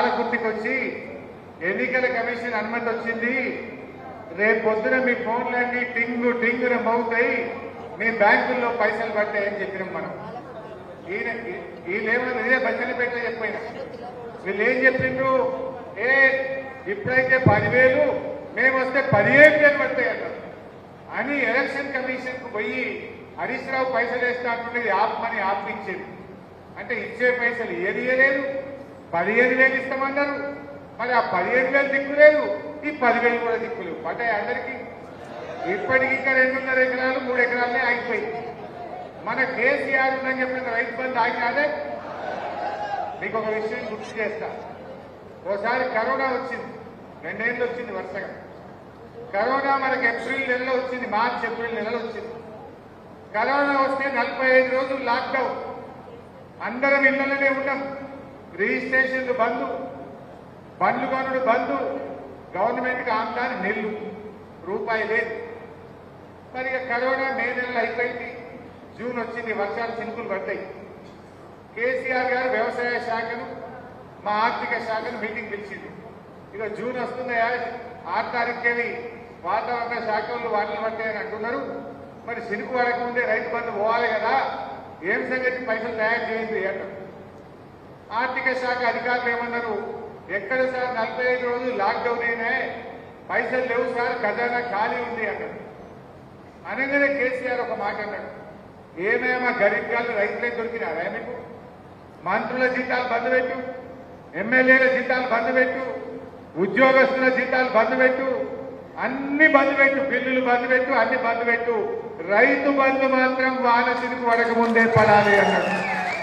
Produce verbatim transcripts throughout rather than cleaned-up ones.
పాలకుర్తికి వచ్చి ఎన్నికల కమిషన్ అనుమతి వచ్చింది, రేపు పొద్దున మీ ఫోన్లన్నీ టింగు టింగున మౌతాయి, మీ బ్యాంకుల్లో పైసలు పడతాయని చెప్పినాం మనం. ఈయన వీళ్ళేమో ఇదే బచ్చలపేట చెప్పిన వీళ్ళు ఏం చెప్పిండ్రు, ఏ ఇప్పుడైతే పదివేలు మేము వస్తే పదిహేను వేలు పడతాయి అన్నారు అని ఎలక్షన్ కమిషన్ కు పోయి హరీష్ రావు పైసలు వేస్తా అంటుండేది ఆపమని ఆపించింది. అంటే ఇచ్చే పైసలు ఏది ఇవ్వలేదు, పదిహేను వేలు ఇస్తామన్నారు. మరి ఆ పదిహేను వేలు దిక్కులేదు, ఈ పదివేలు కూడా దిక్కులేవు. పడ్డాయి అందరికీ. ఇప్పటికి ఇంకా రెండున్నర ఎకరాలు మూడు ఎకరాలనే ఆగిపోయింది. మన కేసీఆర్ ఉందని చెప్పిన రైతు బంధు ఆగినాదే. మీకు ఒక విషయం గుర్తు చేస్తా. ఓసారి కరోనా వచ్చింది, రెండేళ్ళు వచ్చింది వరుసగా. కరోనా మనకి ఏప్రిల్ నెలలో వచ్చింది, మార్చి ఏప్రిల్ నెలలో వచ్చింది. కరోనా వస్తే నలభై ఐదు రోజులు లాక్డౌన్, అందరం ఇళ్లలోనే ఉన్నాం. రిజిస్ట్రేషన్లు బంధు, బండ్లు కొనుడు బంధు, గవర్నమెంట్కి ఆమ్దాని నెల్లు రూపాయి లేదు. మరి ఇక కరోనా మే నెలలో అయిపోయింది, జూన్ వచ్చింది, వర్షాలు చినుకులు పడ్డాయి. కేసీఆర్ గారు వ్యవసాయ శాఖను మా ఆర్థిక శాఖను మీటింగ్ పిలిచింది. ఇక జూన్ వస్తుందయా, ఆరు తారీఖుకేవి వాతావరణ శాఖ వాళ్ళు వాటిని పడతాయని అంటున్నారు. మరి సినుకు పడకముందే రైతు బంధు పోవాలి కదా, ఏం సంగతి పైసలు తయారు చేయండి అంటారు. ఆర్థిక శాఖ అధికారులు ఏమన్నారు, ఎక్కడ సార్ నలభై ఐదు రోజులు లాక్డౌన్ అయినా పైసలు లేవు సార్, ఖజానా ఖాళీ ఉంది అన్నాడు. అనగానే కేసీఆర్ ఒక మాట అన్నాడు, ఏమేమో గరీబ్ గాళ్ళు రైతులే దొరికినారా మీకు? మంత్రుల జీతాలు బంద్ పెట్టు, ఎమ్మెల్యేల జీతాలు బంద్ పెట్టు, ఉద్యోగస్తుల జీతాలు బంద్ పెట్టు, అన్ని బంద్ పెట్టు, బిల్లులు బంద్ పెట్టు, అన్ని బంద్ పెట్టు, రైతు బంధు మాత్రం వాన సినుకు పడక ముందే పడాలి అన్నాడు.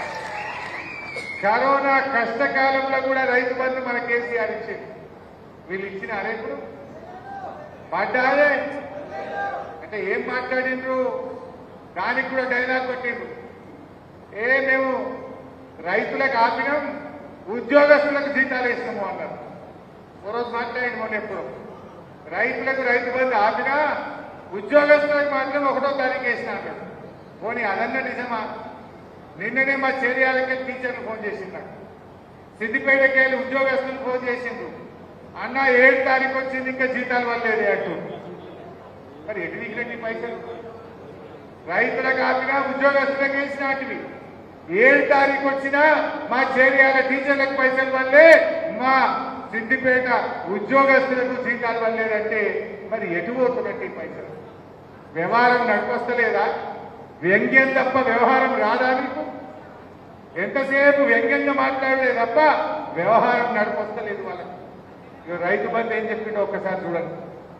కరోనా కష్టకాలంలో కూడా రైతు బంధు మన కేసీఆర్ ఇచ్చింది. వీళ్ళు ఇచ్చిన అరేపుడు పడ్డారే అంటే ఏం మాట్లాడిండ్రు, దానికి కూడా డైలాగ్ కొట్టిండ్రు. ఏ మేము రైతులకు ఆపినాం, ఉద్యోగస్తులకు జీతాలు ఇస్తాము అన్నారు. ఓ రోజు మాట్లాడింది మొన్న ఎప్పుడు, రైతులకు రైతు బంధు ఆపినా ఉద్యోగస్తులకు మాత్రం ఒకటో తారీఖు వేసిన అన్నాడు. పోనీ అదన్నా నిజమా? నిన్ననే మా చేరియాలకి టీచర్లు ఫోన్ చేసిండు, నాకు సిద్దిపేటకి వెళ్ళి ఉద్యోగస్తులు ఫోన్ చేసిండ్రు, అన్న ఏడు తారీఖు వచ్చింది ఇంకా జీతాలు వల్లేదే అంటూ. మరి ఎటు దిగినట్టు పైసలు? రైతులకు ఆపినా ఉద్యోగస్తులకు వేసినటివి. ఏడు తారీఖు వచ్చినా మా చేరియాల టీచర్లకు పైసలు వల్లే, మా సిద్దిపేట ఉద్యోగస్తులకు జీతాలు వల్లేదంటే మరి ఎటు పోతున్నట్టు ఈ పైసలు? వ్యవహారం నడిపొస్తలేదా? వ్యంగ్యం తప్ప వ్యవహారం రాదా మీకు? ఎంతసేపు వ్యంగ్యంగా మాట్లాడలేదు తప్ప వ్యవహారం నడిపొస్తలేదు వాళ్ళకి. రైతు బంధు ఏం చెప్పిండో ఒక్కసారి చూడండి.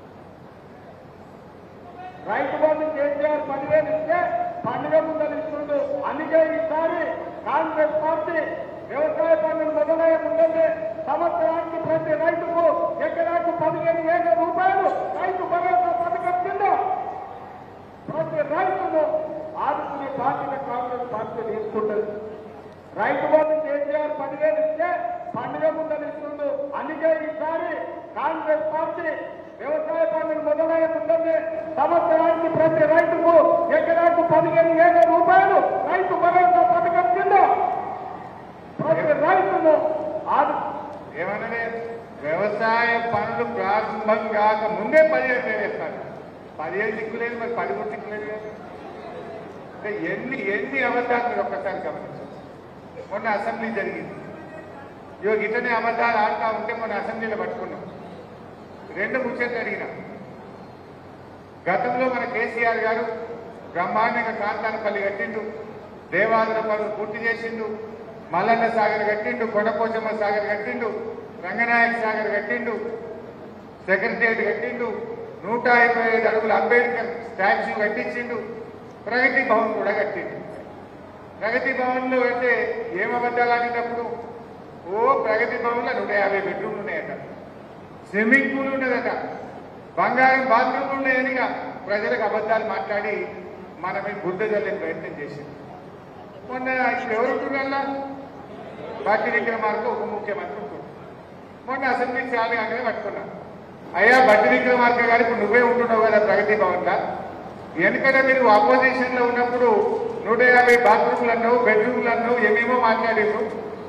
రైతు బంధు కేసీఆర్ పదివేలు ఇస్తే పండుగ ముందలు ఇస్తుండు. అందుకే ఈసారి కాంగ్రెస్ పార్టీ వ్యవసాయ పనులు మొదలయ్యే ముందే సంవత్సరానికి ప్రతి రైతుకు ఎకరాకు పదిహేను వేల రూపాయలు రైతు భరోసా పథకం కింద ప్రతి రైతును ఆదుకునే బాధ్యత కాంగ్రెస్ పార్టీ తీసుకుంటుంది. రైతు బంధు కేసీఆర్ పదివేలు ఇస్తే పండుగ ముందలు ఇస్తుండు. అందుకే ఈసారి కాంగ్రెస్ పార్టీ వ్యవసాయ పనులు మొదలయ్యే ముందే సంవత్సరానికి ప్రతి రైతుకు ఎకరాకు పదిహేను వేల రూపాయలు రైతు భరోసా పథకం కింద ప్రతి రైతును ఆదు ఏమన్నా వ్యవసాయ పనులు ప్రారంభం కాక ముందే పదిహేను వేలు వేస్తారు. పదిహేను దిక్కులేదు, మరి పది కూడా దిక్కులేదు కదా. అంటే ఎన్ని ఎన్ని అబద్ధాలు మీరు ఒక్కసారి గమనించారు. మొన్న అసెంబ్లీ జరిగింది, ఇవో ఇట్లనే అబద్ధాలు ఆడుతూ ఉంటే మొన్న అసెంబ్లీలో పట్టుకున్నాం. రెండు ముచ్చట్లు అడిగిన. గతంలో మన కేసీఆర్ గారు బ్రహ్మాండంగా కాంతానపల్లి కట్టిండు, దేవాదుల పనులు పూర్తి చేసిండు, మల్లన్న సాగర్ కట్టిండు, కొండపోచమ్మ సాగర్ కట్టిండు, రంగనాయక సాగర్ కట్టిండు, సెక్రటరియట్ కట్టిండు, నూట ఇరవై ఐదు అడుగుల అంబేద్కర్ స్టాచ్యూ కట్టించిండు, ప్రగతి భవన్ కూడా కట్టిండు. ప్రగతి భవన్లో అంటే ఏం అబద్ధాలు ఆడినప్పుడు, ఓ ప్రగతి భవన్లో నూట యాభై బెడ్రూమ్లు ఉన్నాయట, స్విమ్మింగ్ పూల్ ఉన్నదట, బంగారం బాత్రూమ్లు ఉన్నాయనిగా ప్రజలకు అబద్ధాలు మాట్లాడి మన మీద బుద్ధ జల్లే ప్రయత్నం చేసింది. మొన్న ఇప్పుడు ఎవరుంటున్నా బట్టి విక్రమార్క ఉప ముఖ్యమంత్రి ఉంటుంది. మొన్న అసెంబ్లీ చాలా కాగానే పట్టుకున్నా, అయ్యా బట్టి విక్రమార్క గారు ఇప్పుడు నువ్వే ఉంటున్నావు కదా ప్రగతి భవన్లో, ఎందుకంటే మీరు ఆపోజిషన్ లో ఉన్నప్పుడు నూట యాభై బాత్రూమ్లు అన్నావు, బెడ్రూమ్లు అన్నావు, ఏమేమో మాట్లాడారు,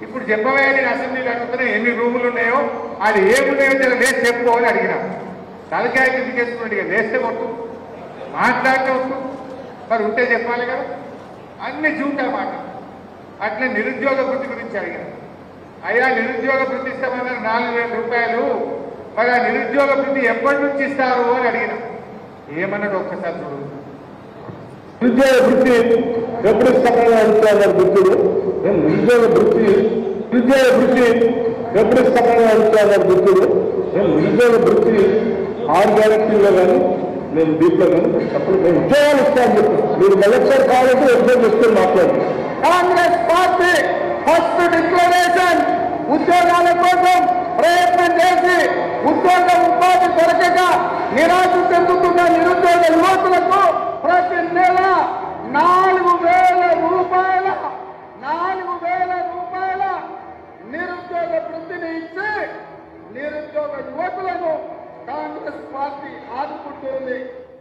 ఇప్పుడు చెప్పవే నేను అసెంబ్లీలో అడుగుతున్నా ఎన్ని రూములు ఉన్నాయో అది ఏమున్నాయో జర లేచి చెప్పు అని అడిగినా తలకాయ కిందకేసుకున్నాడు. ఇక లేస్తే కొట్టు, మాట్లాడితే కొట్టు, మరి ఉంటే చెప్పాలి కదా. అన్ని చూంటా మాట. అట్లా నిరుద్యోగ వృత్తి గురించి అడిగాను. అయ్యా నిరుద్యోగ వృత్తి ఇస్తామన్నారు నాలుగు వేల రూపాయలు, మరి ఆ నిరుద్యోగ వృత్తి ఎప్పటి నుంచి ఇస్తారు అని అడిగిన. ఏమన్నాడు ఒక్కసారి చూడు. నిరుద్యోగ వృత్తి ఎప్పుడు ఇస్తామని అడుగుతున్నారు వృత్తులు. నేను నిరుద్యోగ వృత్తి నిరుద్యోగ వృత్తి ఎప్పుడు ఇస్తామని అడుగుతున్నారు వృత్తులు. నేను నిరుద్యోగ వృత్తి ఆరు గ్యారెంటీలో కానీ నేను దీంట్లో కానీ అప్పుడు నేను ఉద్యోగాలు ఇస్తాను చెప్పి మీరు ఎలక్షన్ కావాలంటే ఉద్యోగం ఇస్తాను మాట్లాడు. కాంగ్రెస్ పార్టీ ఫస్ట్ డిక్లరేషన్ ఉద్యోగాల కోసం ప్రయత్నం చేసి ఉద్యోగ ఉపాధి దొరకక నిరాశ చెందుతున్న నిరుద్యోగ యువకులకు ప్రతి నెల నాలుగు వేల రూపాయల నాలుగు వేల రూపాయల నిరుద్యోగ వృత్తిని ఇచ్చి నిరుద్యోగ యువకులను కాంగ్రెస్ పార్టీ ఆదుకుంటుంది.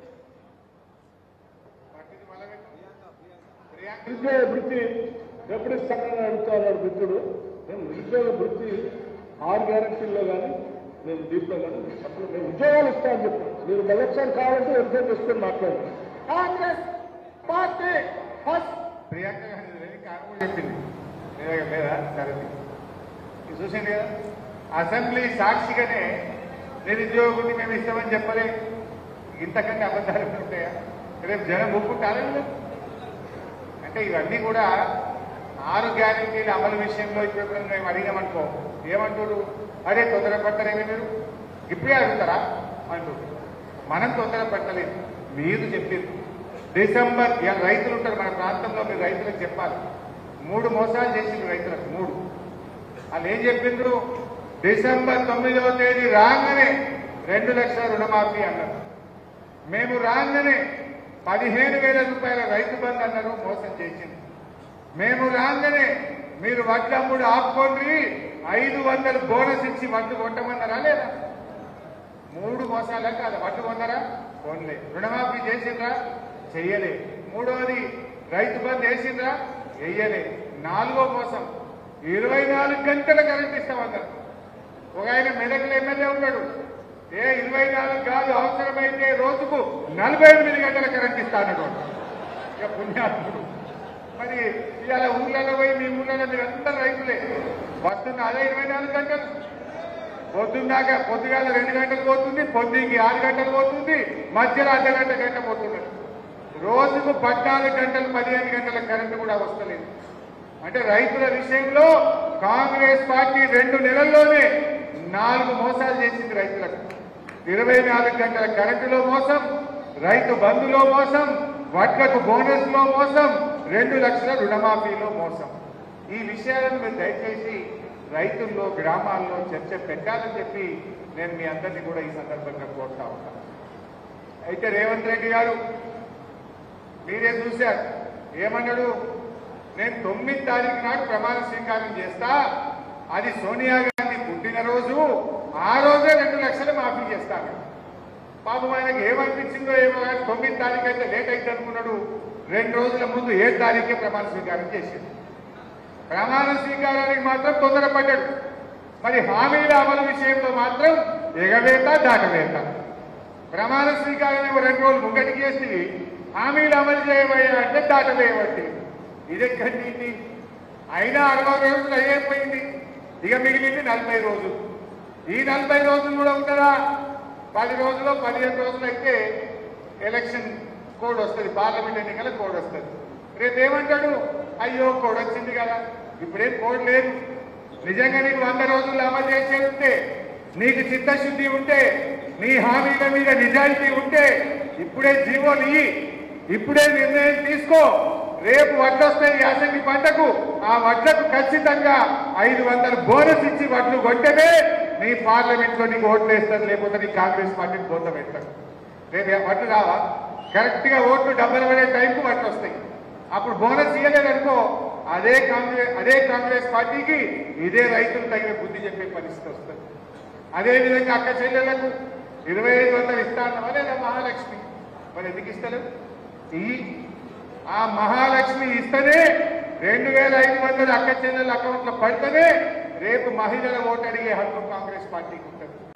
నిరుద్యోగ వృత్తి ఎప్పుడు ఇస్తామని అడుగుతున్నారు వృత్తుడు. నేను నిరుద్యోగ వృత్తి ఆరు గ్యారెంటీల్లో కానీ నేను దీంట్లో కానీ అప్పుడు నేను ఉద్యోగాలు ఇస్తాను చెప్పి మీరు ఎలక్షన్ కావాలంటే ఉద్యోగం ఇస్తాను మాట్లాడు. కాంగ్రెస్ పార్టీ ఫస్ట్ ప్రియాంక గాంధీ కారణం చెప్పింది లేదా సరే చూసింది కదా. అసెంబ్లీ సాక్షిగానే నిరుద్యోగ వృత్తి మేము ఇస్తామని చెప్పలే. ఇంతకంటే అబద్ధాలు ఉంటాయా? రేపు జనం ఒప్పుకుంటారా? అంటే ఇవన్నీ కూడా ఆరు గ్యారెంటీల అమలు విషయంలో ఇప్పుడు మేము అడిగామనుకో ఏమంటారు, అరే తొందరపడతారేమి మీరు ఇప్పుడే అడుగుతారా అంటారు. మనం తొందరపడతలేదు, మీరు చెప్పారు డిసెంబర్ రైతులు ఉంటారు మన ప్రాంతంలో, మీరు రైతులకు చెప్పాలి. మూడు మోసాలు చేసిండ్రు రైతులకు, మూడు. వాళ్ళు ఏం చెప్పిండ్రు, డిసెంబర్ తొమ్మిదవ తేదీ రాగానే రెండు లక్షల రుణమాఫీ అన్నారు. మేము రాగానే పదిహేను వేల రూపాయల రైతు బంధు అన్నారు, మోసం చేసింది. మేము రాగానే మీరు వడ్ల అమ్ముడు ఆపుకోండి, ఐదు వందలు బోనస్ ఇచ్చి వడ్లు కొట్టమన్నారా లేదా? మూడు మోసాలే కాదు. వడ్లు కొన్నారా? కొనలే. రుణమాఫీ చేసిండ్రా? చెయ్యలే. మూడవది రైతు బంధు వేసిండ్రా? వెయ్యలే. నాలుగో మోసం ఇరవై నాలుగు గంటల కరెంట్ ఇస్తామన్నారు. ఒక ఆయన మెదక్ల ఎమ్మెల్యే ఉన్నాడు, ఏ ఇరవై నాలుగు కాదు అవసరమైతే రోజుకు నలభై ఎనిమిది గంటల కరెంట్ ఇస్తాడు. ఇక పుణ్యాత్ముడు. మరి ఇవాళ ఊళ్ళలో పోయి మీ ఊళ్ళలో మీరు అందరూ రైతులే వస్తున్న అదే ఇరవై నాలుగు గంటలు. పొద్దున్నాక పొద్దుగాల రెండు గంటలు పోతుంది, పొద్దుకి ఆరు గంటలు పోతుంది, మధ్యలో అర్ధ గంట గంట పోతున్నది. రోజుకు పద్నాలుగు గంటలు పదిహేను గంటల కరెంటు కూడా వస్తలేదు. అంటే రైతుల విషయంలో కాంగ్రెస్ పార్టీ రెండు నెలల్లోనే నాలుగు మోసాలు చేసింది రైతులకు. ఇరవై నాలుగు గంటల కరెంటులో మోసం, రైతు బంధులో మోసం, వడ్లకు బోనస్ లో మోసం, రెండు లక్షల రుణమాఫీలో మోసం. ఈ విషయాలను మీరు దయచేసి రైతుల్లో గ్రామాల్లో చర్చ పెట్టాలని చెప్పి నేను మీ అందరినీ కూడా ఈ సందర్భంగా కోరుతా ఉంటాను. అయితే రేవంత్ రెడ్డి గారు మీరే చూశారు, ఏమన్నాడు, నేను తొమ్మిది తారీఖు నాడు ప్రమాణ స్వీకారం చేస్తా, అది సోనియా గాంధీ పుట్టినరోజు, ఆ రోజే రెండు లక్షలు మాఫీ చేస్తాను. పాపం ఆయనకు ఏమనిపించిందో ఏమో కానీ తొమ్మిది తారీఖు అయితే లేట్ అయితే అనుకున్నాడు. రెండు రోజుల ముందు ఏడు తారీఖే ప్రమాణ స్వీకారం చేశాడు. ప్రమాణ స్వీకారానికి మాత్రం తొందరపడ్డాడు. మరి హామీల అమలు విషయంలో మాత్రం ఎగవేత దాటవేత. ప్రమాణ స్వీకారం ఏమో రెండు రోజులు ముంగటికి చేసి హామీలు అమలు చేయబోయా అంటే దాటవేయబట్టి ఇదెక్కడి అయినా అరవై రోజులు అయిపోయింది. ఇక మిగిలింది నలభై రోజులు. ఈ నలభై రోజులు కూడా ఉంటారా? పది రోజులు పదిహేను రోజులు అయితే ఎలక్షన్ కోడ్ వస్తుంది, పార్లమెంట్ ఎన్నికల కోడ్ వస్తుంది. రేపు ఏమంటాడు, అయ్యో కోడ్ వచ్చింది కదా, ఇప్పుడేం కోడ్ లేదు. నిజంగా నీకు వంద రోజులు అమలు చేసేది ఉంటే, నీకు చిత్తశుద్ధి ఉంటే, నీ హామీల మీద నిజాయితీ ఉంటే ఇప్పుడే జీవోలు ఇయ్యి, ఇప్పుడే నిర్ణయం తీసుకో. రేపు వడ్లు వస్తాయి యాసంగి పంటకు, ఆ వడ్లకు ఖచ్చితంగా ఐదు వందలు బోనస్ ఇచ్చి వడ్లు కొట్టనే నీ పార్లమెంట్ లో నీకు ఓట్లు వేస్తారు, లేకపోతే నీ కాంగ్రెస్ పార్టీని కోత పెడతారు. రేపు వడ్లు రావా? కరెక్ట్ గా ఓట్లు డబ్బులు పడే టైంకు వడ్లు వస్తాయి. అప్పుడు బోనస్ ఇవ్వలేదనుకో అదే కాంగ్రెస్ అదే కాంగ్రెస్ పార్టీకి ఇదే రైతులు తగిన బుద్ధి చెప్పే పరిస్థితి వస్తుంది. అదేవిధంగా అక్క చెల్లెళ్లకు ఇరవై ఐదు వందలు ఇస్తా అన్నవా లేదా మహాలక్ష్మి? మరి ఎందుకు ఇస్తలేవు? ఈ ఆ మహాలక్ష్మి ఇస్తేనే రెండు వేల ఐదు వందల అక్క చెల్లెల అకౌంట్లో పడితేనే రేపు మహిళల ఓటు అడిగే హక్కు కాంగ్రెస్ పార్టీకి ఉంటుంది.